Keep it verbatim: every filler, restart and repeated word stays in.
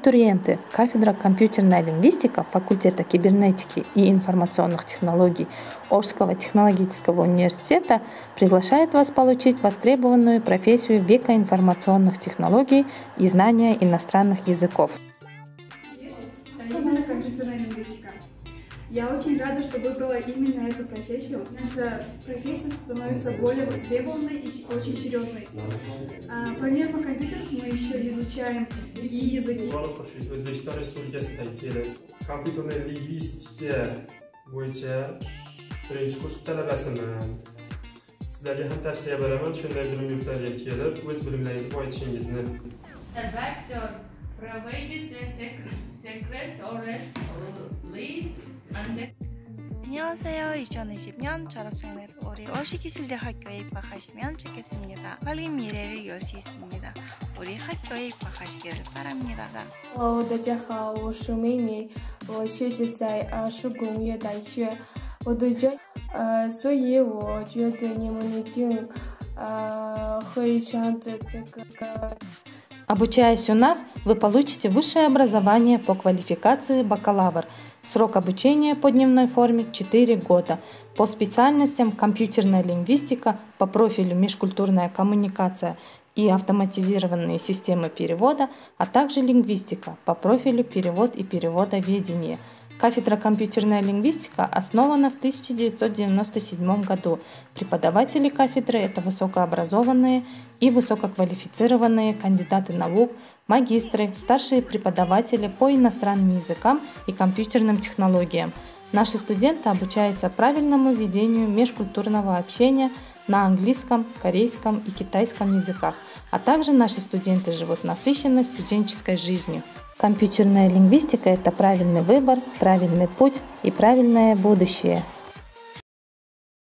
абитуриенты, кафедра компьютерная лингвистика факультета кибернетики и информационных технологий Орского технологического университета приглашает вас получить востребованную профессию века информационных технологий и знания иностранных языков. Именно компьютерная лингвистика. Я очень рада, что выбрала именно эту профессию. Наша профессия становится более востребованной и очень серьезной. А, помимо компьютеров мы еще изучаем и языки. O'zbekiston Respublikasidan kelib, kompyuterli lingvistika bo'yicha birinchi kurs talabasiman. Sizlarga ham tavsiya beraman, shunday bilim yurtlariga kelib, o'z bilimlaringizni boyitishingizni. The vector provided the secret or list and 안녕하세요. 이천이십 년 졸업생들, 우리 오시기술대학교에 입학하시면 좋겠습니다. 밝은 미래를 열 수 있습니다. 우리 학교에 입학하시기를 바랍니다. Hello， 大家好，我是妹妹，我学习在啊树工业大学，我都觉呃，所以我觉得你们一定呃会选择这个。 Обучаясь у нас, вы получите высшее образование по квалификации бакалавр. Срок обучения по дневной форме четыре года. По специальностям компьютерная лингвистика, по профилю межкультурная коммуникация и автоматизированные системы перевода, а также лингвистика по профилю перевод и переводоведение. Кафедра компьютерная лингвистика основана в тысяча девятьсот девяносто седьмом году. Преподаватели кафедры – это высокообразованные и высококвалифицированные кандидаты наук, магистры, старшие преподаватели по иностранным языкам и компьютерным технологиям. Наши студенты обучаются правильному ведению межкультурного общения на английском, корейском и китайском языках, а также наши студенты живут насыщенной студенческой жизнью. Компьютерная лингвистика – это правильный выбор, правильный путь и правильное будущее.